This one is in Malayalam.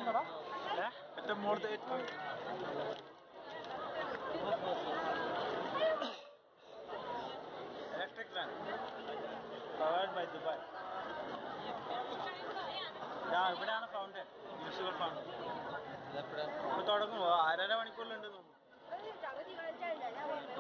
It's more than 8 points. Electric lamp powered by Dubai. Yeah, ഇവിടെ ആണ് ഫൗണ്ടൻ, മ്യൂസിക്കൽ ഫൗണ്ടൻ. ഇപ്പോൾ തുടങ്ങുമോ? 1.5 മണിക്കൂറിലുണ്ട് തോന്നുന്നു.